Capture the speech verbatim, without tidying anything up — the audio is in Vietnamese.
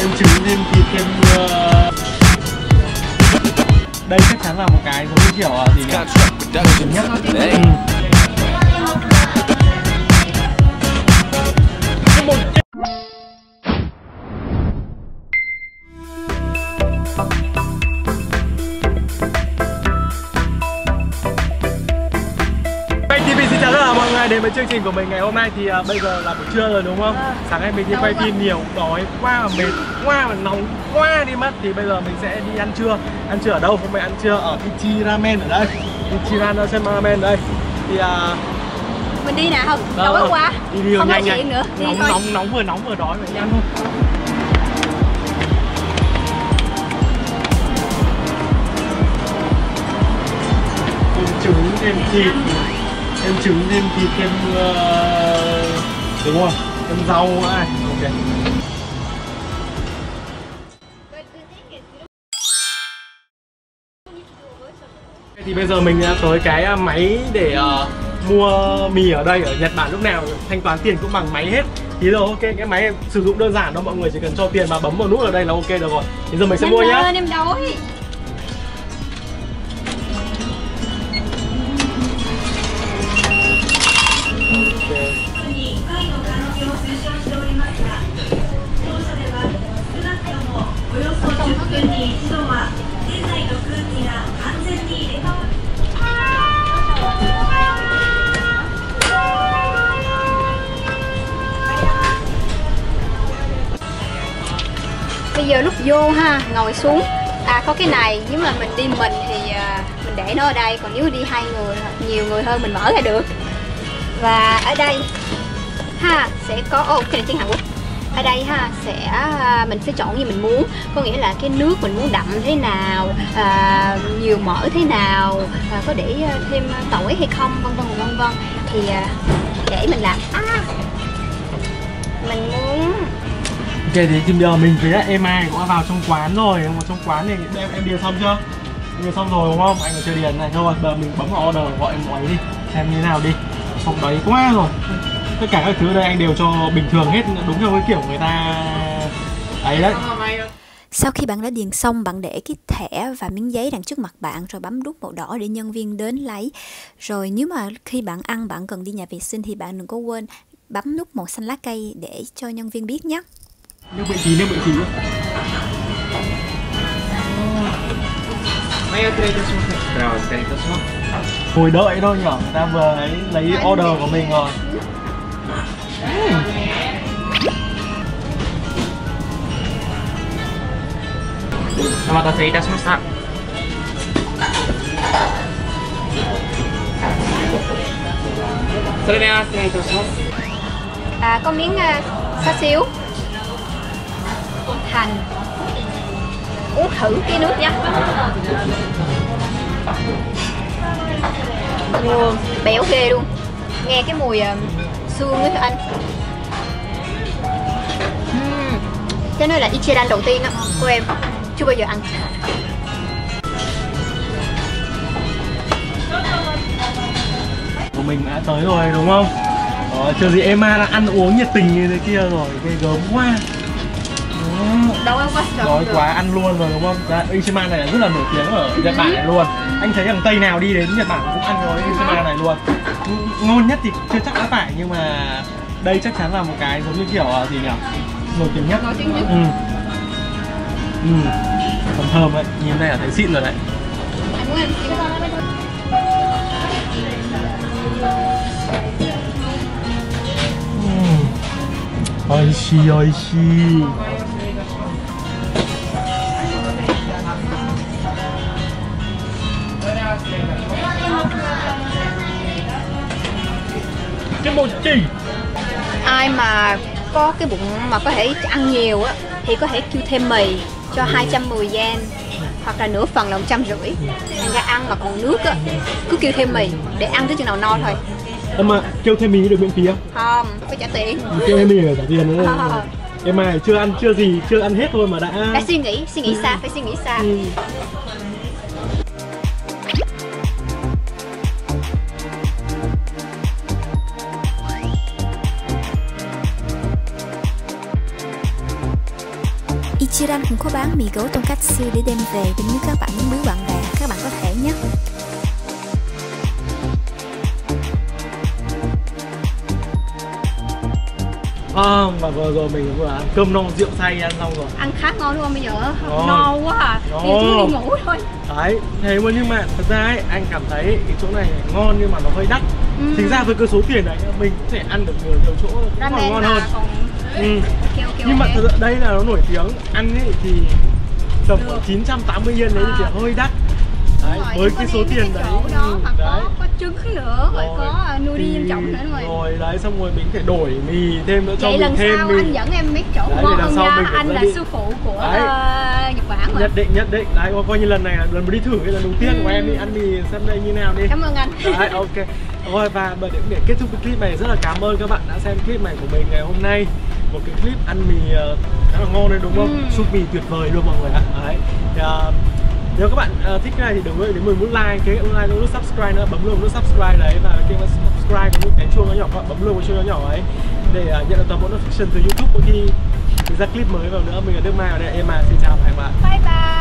thêm trứng, thêm thịt, thêm uh... đây chắc chắn là một cái giống như kiểu gì nhỉ? Trứng nhất. Ừ. Xin chào tất cả mọi người đến với chương trình của mình ngày hôm nay. Thì uh, bây giờ là buổi trưa rồi đúng không? À, sáng nay mình đi quay phim nhiều, đói quá mà mệt quá mà nóng quá đi mất. Thì bây giờ mình sẽ đi ăn trưa. Ăn trưa ở đâu? Hôm nay ăn trưa ở Ichi Ramen ở đây. Ichi Ramen ở đây. Thì uh... mình đi nào không? Đói ờ, quá. Đi đi không nhanh nói chuyện nữa. Đi nóng, thôi. nóng nóng vừa nóng vừa đói vậy ăn thôi. Thêm trứng, thêm thịt. Thêm trứng, thêm thịt, thêm uh, đúng không? Thêm rau này. Ok. Thì bây giờ mình tới cái máy để uh, mua mì ở đây. Ở Nhật Bản lúc nào thanh toán tiền cũng bằng máy hết. Thì rồi ok, cái máy sử dụng đơn giản đâu, mọi người chỉ cần cho tiền và bấm vào nút ở đây là ok được rồi. Thì giờ mình sẽ em mua nhá. ơi, em đói. Bây giờ lúc vô ha, ngồi xuống. À có cái này, nếu mà mình đi mình thì uh, mình để nó ở đây. Còn nếu đi hai người, nhiều người hơn mình mở ra được. Và ở đây ha, sẽ có, ô oh, cái này tiếng Hàn Quốc. Ở đây ha, sẽ mình sẽ chọn như mình muốn. Có nghĩa là cái nước mình muốn đậm thế nào, à, nhiều mỡ thế nào, à, có để thêm tỏi hay không, vân vân vân vân. Thì à, để mình làm. À, mình muốn. Ok thì bây giờ mình với em ai cũng đã vào trong quán rồi. Vào trong quán này em em điền xong chưa? Điền xong rồi đúng không? Anh còn chưa điền này thôi. Bây giờ mình bấm vào order gọi em nói đi, xem như thế nào đi. Không đấy quá rồi. Tất cả các thứ ở đây anh đều cho bình thường hết, đúng theo cái kiểu người ta ấy đấy. Sau khi bạn đã điền xong, bạn để cái thẻ và miếng giấy đằng trước mặt bạn rồi bấm nút màu đỏ để nhân viên đến lấy. Rồi nếu mà khi bạn ăn bạn cần đi nhà vệ sinh thì bạn đừng có quên bấm nút màu xanh lá cây để cho nhân viên biết nhé. Nước bệnh tí, nước bệnh tí. Ngồi đợi thôi nhỉ, người ta vừa ấy, lấy order của mình rồi. Uhm. À, có miếng uh, xá xíu. Hành. Uống thử cái nước nhé. Wow, béo ghê luôn. Nghe cái mùi uh, xương với anh. uhm. Cái này là Ichiran đầu tiên á của em. Chưa bao giờ ăn. Của mình đã tới rồi đúng không? Đó, chờ gì Emma đã ăn uống nhiệt tình như thế kia rồi, ghê gớm quá. Đói quá, đói quá ăn luôn rồi đúng không? Ichiran này là rất là nổi tiếng ở Nhật Bản này luôn. Anh thấy thằng Tây nào đi đến Nhật Bản cũng ăn cái Ichiran này luôn. Ngon nhất thì chưa chắc đã phải, nhưng mà đây chắc chắn là một cái giống như kiểu gì nhỉ? Nổi tiếng nhất. Nổi tiếng nhất. Ừ. Ừ. Còn thơm đấy, nhìn đây là thấy xịn rồi đấy. Anh muốn ăn Oishi, oishi. Cái bột chi. Ai mà có cái bụng mà có thể ăn nhiều á thì có thể kêu thêm mì cho hai trăm mười yen hoặc là nửa phần là một trăm rưỡi. Thành ra ăn mà còn nước á cứ kêu thêm mì để ăn tới chừng nào no thôi. Em mà kêu thêm mì được miễn phí không? Không, phải trả tiền. Kêu thêm mì phải trả tiền nữa. À. Em mà chưa ăn chưa gì, chưa ăn hết thôi mà đã. Phải suy nghĩ, suy nghĩ xa, phải suy nghĩ xa. Ừ. Ichiran cũng có bán mì gấu tonkatsu để đem về, để nếu các bạn muốn biếu bạn bè các bạn có thể nhé. À, và vừa rồi mình vừa ăn cơm no rượu say ăn xong rồi. Ăn khá ngon đúng không? Bây giờ Ngon. no quá à. No. Bây giờ chúng đi ngủ thôi. Đấy, thế mà nhưng mà thật ra ấy, anh cảm thấy cái chỗ này ngon nhưng mà nó hơi đắt. Ừ. Chính ra với cái số tiền này mình có thể ăn được nhiều nhiều chỗ cũng còn Ramen ngon là hơn. còn... Ừ. Kêu, kêu Nhưng mà ok. thật ra đây là nó nổi tiếng, ăn ấy thì tầm Được. chín trăm tám mươi yen đấy À. thì hơi đắt. Đấy, Rồi, với em có cái số đem tiền cái đấy. chỗ đó ừ, mà đấy. có, có trứng nữa, rồi, Rồi. có nuri Thì- em trọng nữa rồi. Rồi đấy, xong rồi mình phải đổi mì thêm nữa cho Vậy mình lần thêm sau mì. anh dẫn em biết chỗ Đấy, ngon thì lần hơn sau nha. mình phải Anh dẫn là đi. sư phụ của Đấy. ờ, Nhật Bản mà. Nhất định nhất định đấy, coi như lần này là lần đi thử cái lần đầu tiên của em đi ăn mì xem đây như nào đi. Cảm ơn anh. Đấy, ok. Rồi và để, để kết thúc cái clip này, rất là cảm ơn các bạn đã xem clip này của mình ngày hôm nay. Một cái clip ăn mì uh, khá là ngon đấy đúng không? Ừ. Súp mì tuyệt vời luôn mọi người ạ. Đấy. Thì, uh, nếu các bạn uh, thích cái này thì đừng quên đến mười nút like, cái nút like, nút subscribe nữa, bấm luôn nút subscribe đấy, và kênh subscribe có nút cái chuông nó nhỏ, các bạn bấm luôn cái chuông nó nhỏ ấy để uh, nhận được toàn bộ notification từ YouTube mỗi khi mình ra clip mới vào nữa. Mình là Đức Mai ở đây, em mà xin chào và hẹn gặp lại. Bye bye.